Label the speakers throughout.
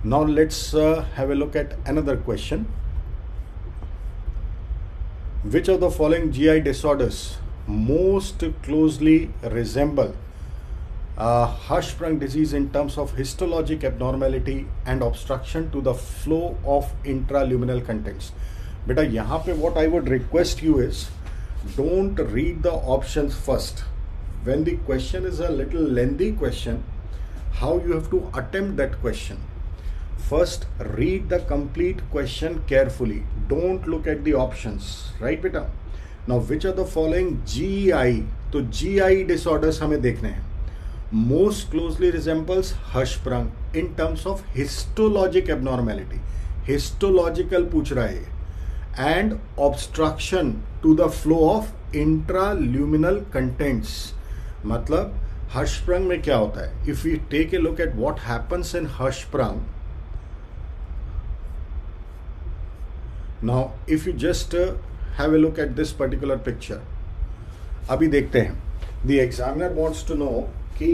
Speaker 1: Now let's have a look at another question. Which of the following GI disorders most closely resemble Hirschsprung disease in terms of histologic abnormality and obstruction to the flow of intraluminal contents? Beta, यहाँ पे what I would request you is, don't read the options first. When the question is a little lengthy question, how you have to attempt that question. First, read the complete question carefully. Don't look at the options, right beta? Now, which are the following GI? तो GI disorders हमें देखने हैं. Most closely resembles Hirschsprung in terms of histologic abnormality. Histological पूछ रहा है. And obstruction to the flow of intraluminal contents. मतलब Hirschsprung में क्या होता है? If we take a look at what happens in Hirschsprung, now if you just have a look at this particular picture, अभी देखते हैं. The examiner wants to know कि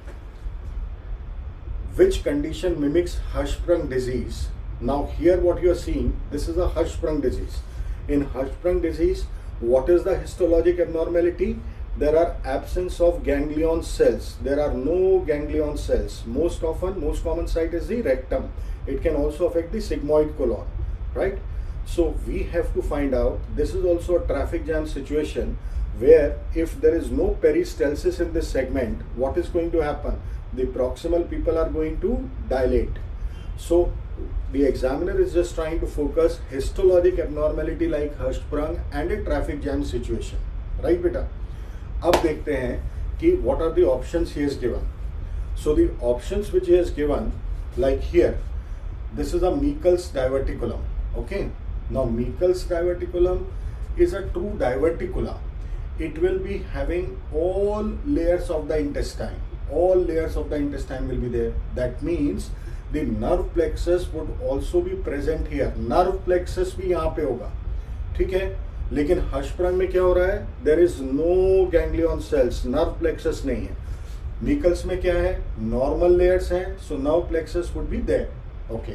Speaker 1: which condition mimics Hirschsprung disease. Now here what you are seeing, this is a Hirschsprung disease. In Hirschsprung disease, what is the histologic abnormality? There are absence of ganglion cells. There are no ganglion cells. Most common site is the rectum. It can also affect the sigmoid colon, right? So we have to find out, this is also a traffic jam situation where if there is no peristalsis in this segment, what is going to happen? The proximal people are going to dilate. So the examiner is just trying to focus histologic abnormality like Hirschsprung and a traffic jam situation, right beta? अब देखते हैं कि what are the options he has given. So the options which he has given, like here, this is a Meckel's diverticulum. Okay. Now Meckel's diverticulum is a true diverticula. It will be having all layers of the intestine. All layers of the intestine will be there. That means the nerve plexus would also be present here. Nerve plexus भी यहाँ पे होगा, ठीक है? लेकिन Hirschsprung में क्या हो रहा है? There is no ganglion cells. Nerve plexus नहीं है. Meckel's में क्या है? Normal layers हैं. So nerve plexus would be there. Okay.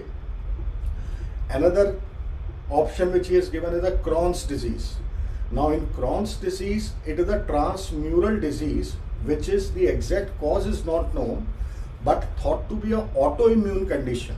Speaker 1: Another option which he has given is a Crohn's disease. Now in Crohn's disease, it is a transmural disease, which is the exact cause is not known, but thought to be an autoimmune condition.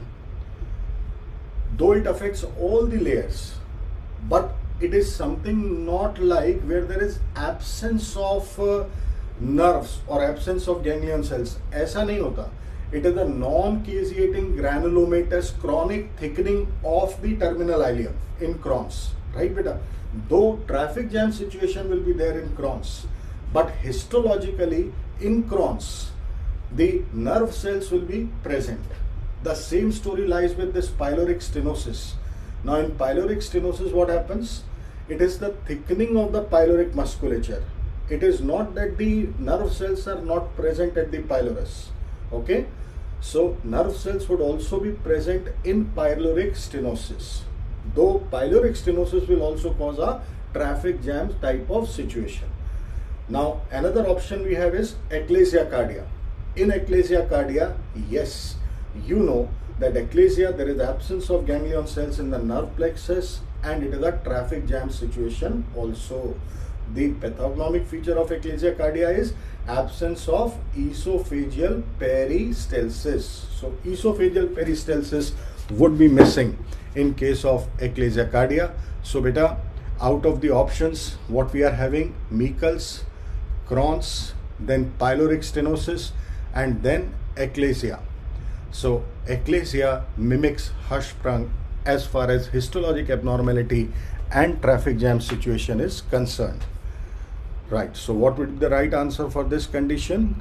Speaker 1: Though it affects all the layers, but it is something not like where there is absence of nerves or absence of ganglion cells. ऐसा नहीं होता. It is a non-caseating granulomatous chronic thickening of the terminal ileum in Crohn's, right beta? Though traffic jam situation will be there in Crohn's, but histologically in Crohn's, the nerve cells will be present. The same story lies with this pyloric stenosis. Now in pyloric stenosis, what happens? It is the thickening of the pyloric musculature. It is not that the nerve cells are not present at the pylorus. Okay, so nerve cells would also be present in pyloric stenosis. Though pyloric stenosis will also cause a traffic jam type of situation. Now another option we have is achalasia cardia. In achalasia cardia, yes, you know that achalasia, there is absence of ganglion cells in the nerve plexus and it is a traffic jam situation also. The pathognomic feature of achalasia cardia is absence of esophageal peristalsis. So esophageal peristalsis would be missing in case of achalasia cardia. So beta, out of the options, what we are having, Meckel's, Crohn's, then pyloric stenosis, and then achalasia. So achalasia mimics Hirschsprung as far as histologic abnormality and traffic jam situation is concerned. Right, so what would be the right answer for this condition?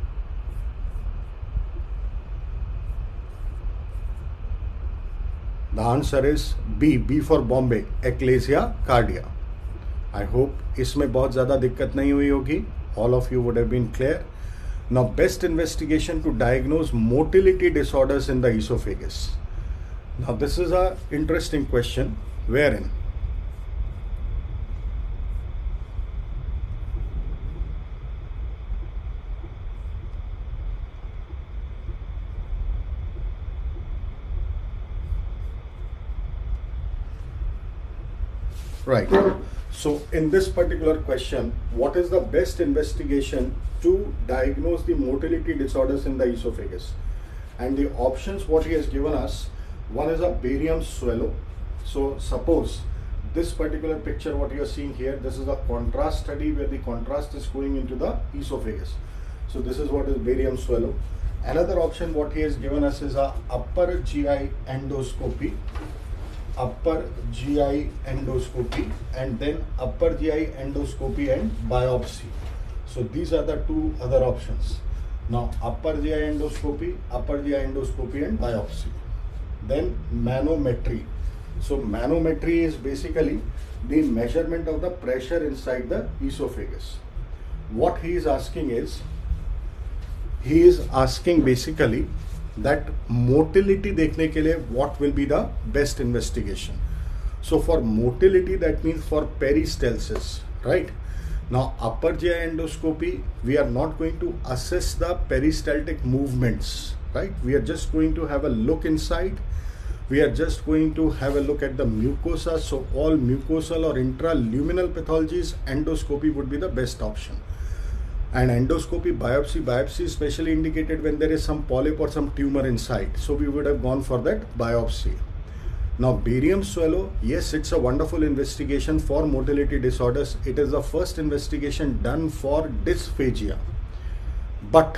Speaker 1: The answer is B for Bombay, achalasia cardia. I hope इसमें बहुत ज़्यादा दिक्कत नहीं हुई होगी. All of you would have been clear. Now, best investigation to diagnose motility disorders in the esophagus. Now, this is an interesting question wherein Right. So in this particular question, what is the best investigation to diagnose the motility disorders in the esophagus? And the options what he has given us, one is a barium swallow. So suppose this particular picture what you are seeing here, this is a contrast study where the contrast is going into the esophagus. So this is what is barium swallow. Another option what he has given us is a upper GI endoscopy, and then upper GI endoscopy and biopsy. So these are the two other options. Now upper GI endoscopy and biopsy. Then manometry. So manometry is basically the measurement of the pressure inside the esophagus. What he is asking is, he is asking basically that motility देखने के लिए what will be the best investigation. So for motility, that means for peristalsis, right? Now upper GI endoscopy, we are not going to assess the peristaltic movements, right? We are just going to have a look inside. We are just going to have a look at the mucosa. So all mucosal or intraluminal pathologies, endoscopy would be the best option. And endoscopy, biopsy is specially indicated when there is some polyp or some tumor inside. So we would have gone for that biopsy. Now barium swallow, yes, it's a wonderful investigation for motility disorders. It is the first investigation done for dysphagia. But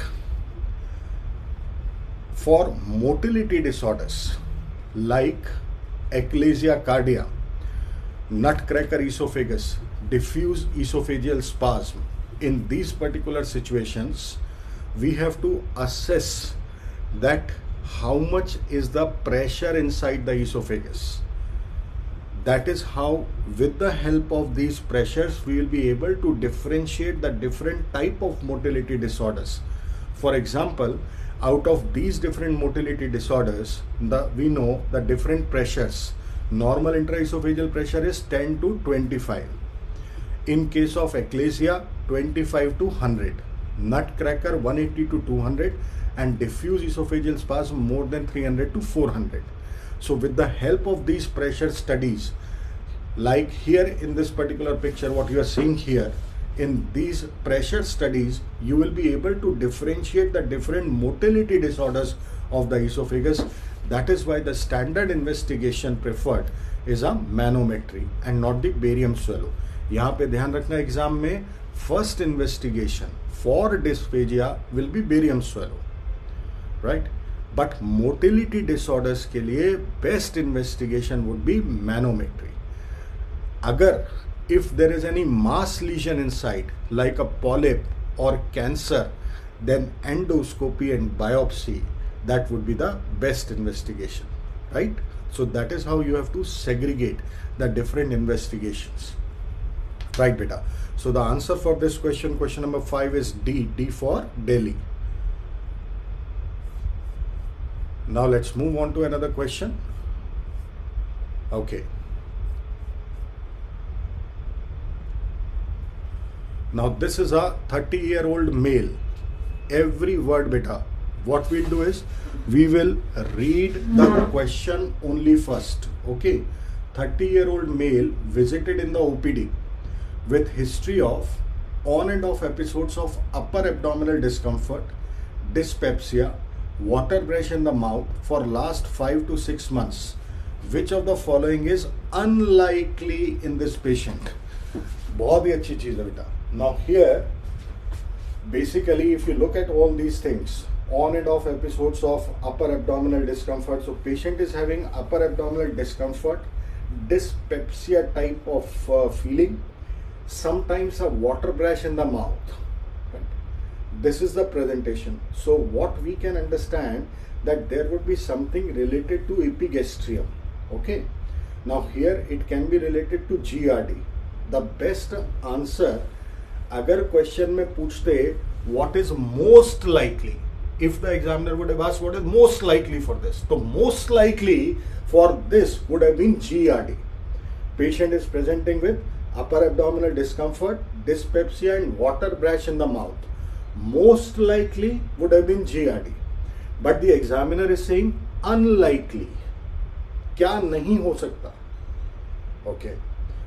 Speaker 1: for motility disorders like achalasia cardia, nutcracker esophagus, diffuse esophageal spasm, in these particular situations, we have to assess that how much is the pressure inside the esophagus. That is how, with the help of these pressures, we will be able to differentiate the different type of motility disorders. For example, out of these different motility disorders, we know the different pressures. Normal intraesophageal pressure is 10 to 25. In case of achalasia, 25 to 100. Nutcracker, 180 to 200. And diffuse esophageal spasm, more than 300 to 400. So with the help of these pressure studies, like here in this particular picture, what you are seeing here, in these pressure studies, you will be able to differentiate the different motility disorders of the esophagus. That is why the standard investigation preferred is a manometry and not the barium swallow. यहाँ पे ध्यान रखना exam में, first investigation for dysphagia will be barium swallow, right? But motility disorders के लिए best investigation would be manometry. अगर if there is any mass lesion inside like a polyp or cancer, then endoscopy and biopsy, that would be the best investigation, right? So that is how you have to segregate the different investigations, right beta? So the answer for this question number 5 is D for Delhi. Now let's move on to another question. Okay, now this is a 30-year-old male. Every word beta, what we'll do is we will read the question only first. Okay, 30-year-old male visited in the OPD with history of on and off episodes of upper abdominal discomfort, dyspepsia, water breath in the mouth for last 5 to 6 months. Which of the following is unlikely in this patient? बहुत ही अच्छी चीज है बेटा. Now here, basically if you look at all these things, on and off episodes of upper abdominal discomfort, so patient is having upper abdominal discomfort, dyspepsia type of feeling, sometimes a water breath in the mouth. Right? This is the presentation. So what we can understand that there would be something related to epigastrium. Okay. Now here it can be related to GRD. The best answer, अगर question में पूछते what is most likely, if the examiner would have asked what is most likely for this, so most likely for this would have been GRD. Patient is presenting with upper abdominal discomfort, dyspepsia and water breath in the mouth. Most likely would have been GRD, but the examiner is saying unlikely. क्या नहीं हो सकता? Okay.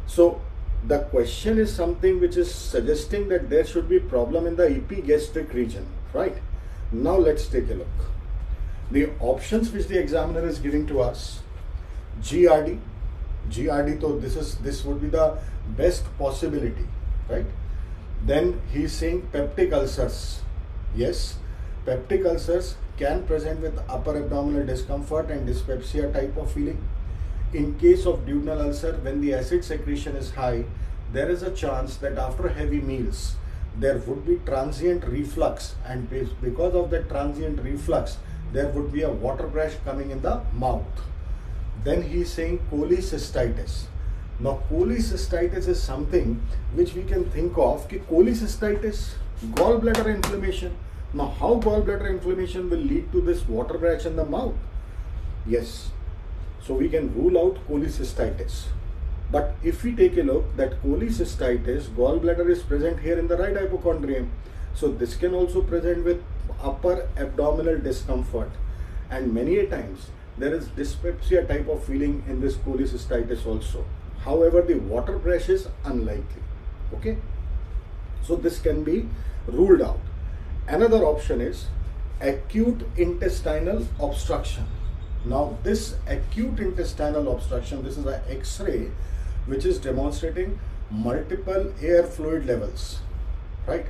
Speaker 1: So the question is something which is suggesting that there should be problem in the epigastric region, right? Now let's take a look. The options which the examiner is giving to us: GRD. GRD, so this would be the best possibility, right? Then he is saying peptic ulcers. Yes, peptic ulcers can present with upper abdominal discomfort and dyspepsia type of feeling. In case of duodenal ulcer, when the acid secretion is high, there is a chance that after heavy meals, there would be transient reflux, and because of that transient reflux, there would be a water brush coming in the mouth. Then he is saying cholecystitis. Now cholecystitis is something which we can think of कि cholecystitis, gallbladder inflammation. Now how gallbladder inflammation will lead to this water brush in the mouth? Yes, so we can rule out cholecystitis. But if we take a look that cholecystitis, gallbladder is present here in the right hypochondrium. So this can also present with upper abdominal discomfort, and many a times there is dyspepsia type of feeling in this cholecystitis also. However, the water brush is unlikely. Okay, so this can be ruled out. Another option is acute intestinal obstruction. Now this acute intestinal obstruction, this is an X-ray which is demonstrating multiple air fluid levels, right?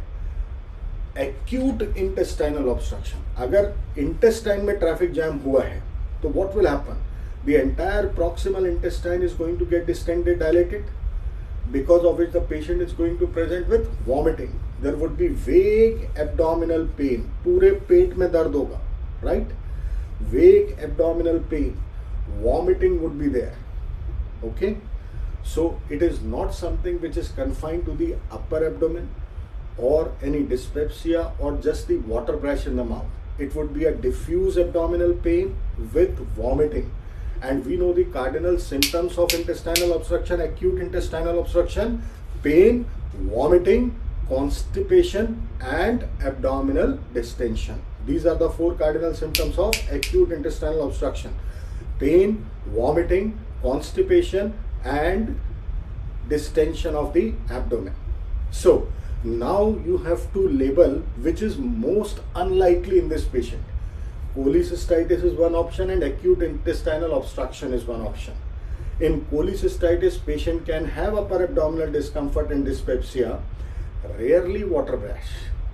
Speaker 1: Acute intestinal obstruction. अगर intestine में traffic jam हुआ है, तो what will happen? The entire proximal intestine is going to get distended, dilated, because of which the patient is going to present with vomiting. There would be vague abdominal pain. पूरे पेट में दर्द होगा, right? Vague abdominal pain. Vomiting would be there. Okay? So it is not something which is confined to the upper abdomen or any dyspepsia or just the water brush in the mouth. It would be a diffuse abdominal pain with vomiting. And we know the cardinal symptoms of intestinal obstruction, acute intestinal obstruction: pain, vomiting, constipation, and abdominal distension. These are the four cardinal symptoms of acute intestinal obstruction: pain, vomiting, constipation, and distension of the abdomen. So now you have to label which is most unlikely in this patient. Cholecystitis is one option and acute intestinal obstruction is one option. In cholecystitis, patient can have upper abdominal discomfort and dyspepsia, rarely water brush.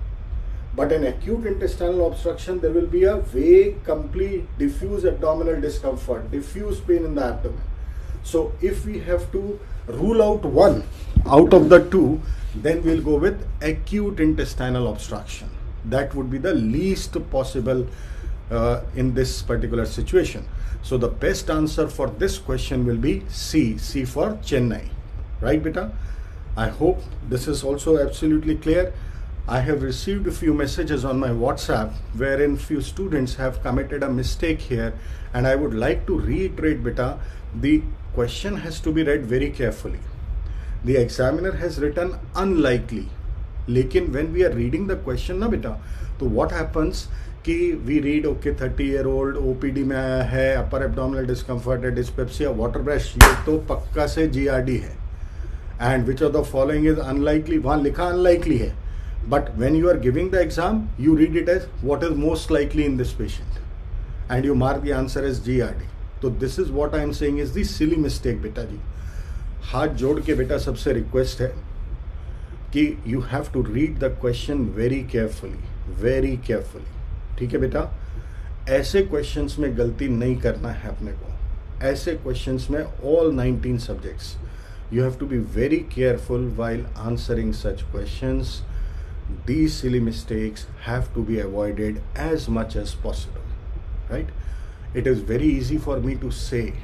Speaker 1: But in acute intestinal obstruction, there will be a vague, complete, diffuse abdominal discomfort, diffuse pain in the abdomen. So if we have to rule out one out of the two, then we'll go with acute intestinal obstruction. That would be the least possible in this particular situation. So the best answer for this question will be C for Chennai. Right, beta? I hope this is also absolutely clear. I have received a few messages on my WhatsApp wherein few students have committed a mistake here, and I would like to reiterate, beta, the question has to be read very carefully. The examiner has written unlikely, लेकिन when we are reading the question ना बेटा, तो what happens कि we read okay 30-year-old OPD में आया है, upper abdominal discomfort है, dyspepsia, water brush, ये तो पक्का से GRD है, and which of the following is unlikely, वहाँ लिखा unlikely है, but when you are giving the exam you read it as what is most likely in this patient and you mark the answer as GRD. तो this is what I am saying is the silly mistake बेटा जी. हाथ जोड़ के बेटा सबसे request है कि you have to read the question very carefully. ठीक है बेटा, ऐसे क्वेश्चंस में गलती नहीं करना है अपने को. ऐसे क्वेश्चंस में all 19 subjects you have to be very careful while answering such questions. These silly mistakes have to be avoided as much as possible, right? It is very easy for me to say,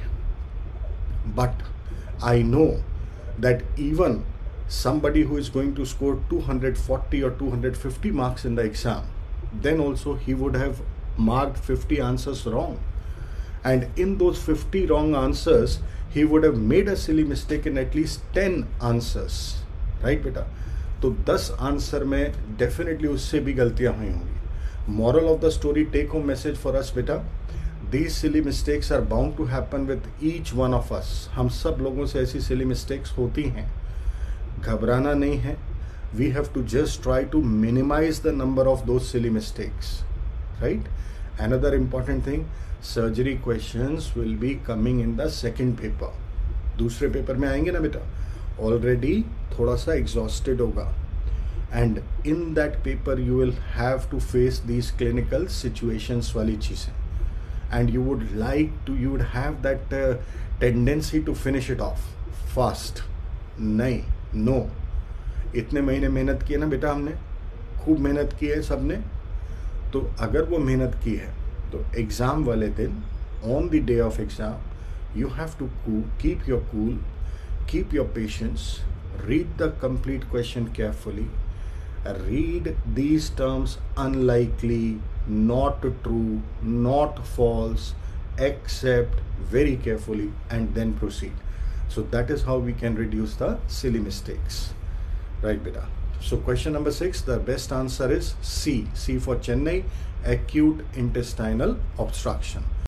Speaker 1: but I know that even somebody who is going to score 240 or 250 marks in the exam, then also he would have marked 50 answers wrong. And in those 50 wrong answers, he would have made a silly mistake in at least 10 answers. Right, beta? तो 10 answer में definitely उससे भी गलतियां हुई होंगी. Moral of the story, take home message for us बेटा, These silly mistakes are bound to happen with each one of us. हम सब लोगों से ऐसी silly mistakes होती हैं. घबराना नहीं है. We have to just try to minimize the number of those silly mistakes, right? Another important thing, surgery questions will be coming in the second paper. दूसरे पेपर में आएंगे ना बेटा. Already थोड़ा सा exhausted होगा. And in that paper you will have to face these clinical situations वाली चीज़ें. And you would have that tendency to finish it off fast. नहीं, no. इतने महीने मेहनत की है ना बेटा, हमने खूब मेहनत की है सबने. तो अगर वो मेहनत की है तो एग्ज़ाम वाले दिन, on the day of exam, you have to keep your cool, keep your patience, read the complete question carefully, read these terms unlikely, not true, not false, accept very carefully, and then proceed. So that is how we can reduce the silly mistakes. Right, beta. So question number 6, the best answer is C. C for Chennai, acute intestinal obstruction.